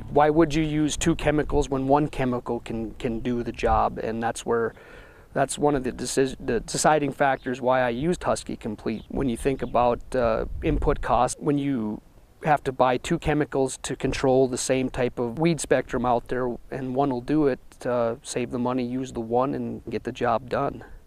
why would you use two chemicals when one chemical can do the job? And that's one of the deciding factors why I used Huskie Complete. When you think about input cost, when you have to buy two chemicals to control the same type of weed spectrum out there, and one will do it, save the money, use the one, and get the job done.